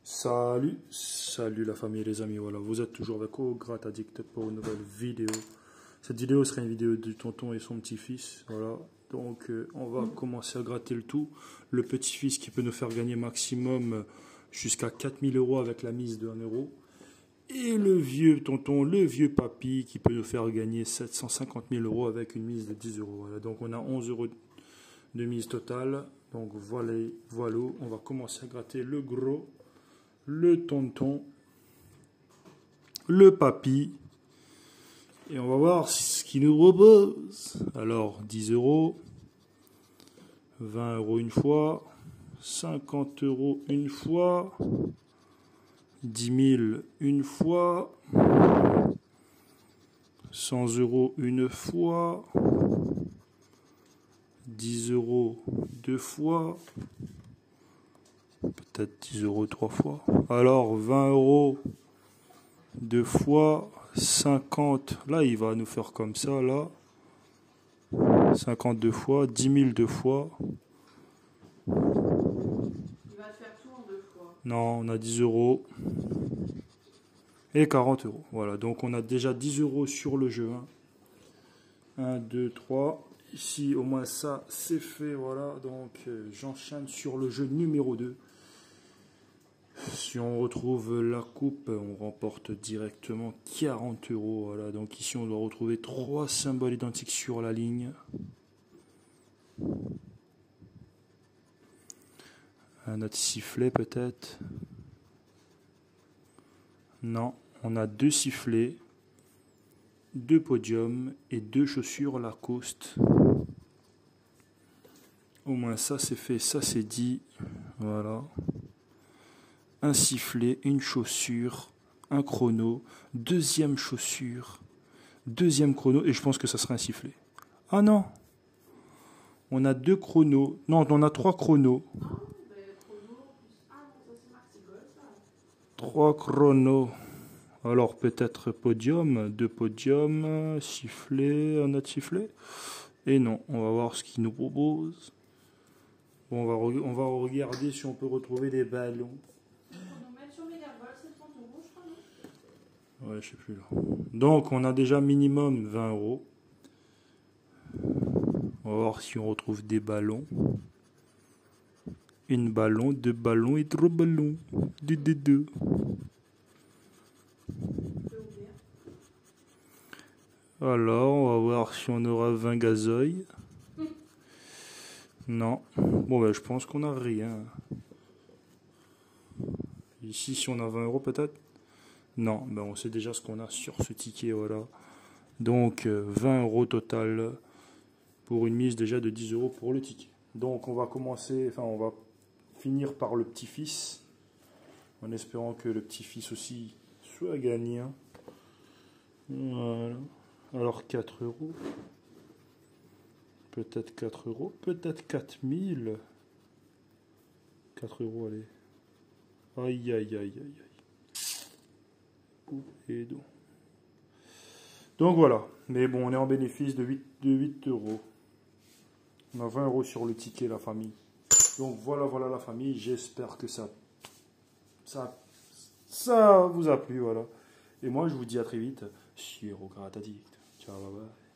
Salut la famille et les amis, voilà, vous êtes toujours avec Ograt Addict pour une nouvelle vidéo. Cette vidéo sera une vidéo du tonton et son petit-fils, voilà. Donc on va commencer à gratter le tout. Le petit-fils qui peut nous faire gagner maximum jusqu'à 4000 € avec la mise de 1 euro. Et le vieux tonton, le vieux papy qui peut nous faire gagner 750 000 € avec une mise de 10 euros. Voilà. Donc on a 11 € de mise totale. Donc voilà, on va commencer à gratter le gros, le tonton, le papy. Et on va voir ce qu'il nous propose. Alors 10 €, 20 € une fois, 50 € une fois, 10 000 une fois, 100 € une fois, 10 € deux fois, peut-être 10 € trois fois. Alors 20 € deux fois, 50, là il va nous faire comme ça, là, 52 fois, 10 000 deux fois. Il va te faire tout en 2 fois. Non, on a 10 € et 40 €. Voilà, donc on a déjà 10 € sur le jeu. 1, 2, 3. Ici, au moins ça, c'est fait. Voilà, donc j'enchaîne sur le jeu numéro 2. Si on retrouve la coupe, on remporte directement 40 €. Voilà, donc ici, on doit retrouver 3 symboles identiques sur la ligne. Un autre sifflet peut-être. Non, on a 2 sifflets, 2 podiums et 2 chaussures Lacoste. Au moins ça c'est fait, ça c'est dit. Voilà. Un sifflet, une chaussure, un chrono, deuxième chaussure, deuxième chrono, et je pense que ça sera un sifflet. Ah non, on a 2 chronos. Non, on a 3 chronos. 3 chronos. Alors peut-être podium, 2 podiums, sifflet, un autre sifflet. Et non, on va voir ce qu'il nous propose. Bon, on va regarder si on peut retrouver des ballons. Ouais, je sais plus là. Donc on a déjà minimum 20 €. On va voir si on retrouve des ballons. Une ballon, 2 ballons et 3 ballons. 2. Alors, on va voir si on aura 20 gazoil. Non. Bon, ben, je pense qu'on n'a rien. Ici, si on a 20 € peut-être. Non, ben, on sait déjà ce qu'on a sur ce ticket, voilà. Donc, 20 € total pour une mise déjà de 10 € pour le ticket. Donc, on va commencer, enfin, on va finir par le petit-fils, en espérant que le petit-fils aussi soit gagnant. Voilà. Alors 4 €. Peut-être 4 €. Peut-être 4000. 4 €, allez. Aïe, aïe, aïe, aïe, aïe. Et donc. Donc voilà. Mais bon, on est en bénéfice de 8 €. On a 20 € sur le ticket, la famille. Donc voilà la famille. J'espère que ça vous a plu, voilà. Et moi, je vous dis à très vite sur Ograt Addict. Ciao, bye bye.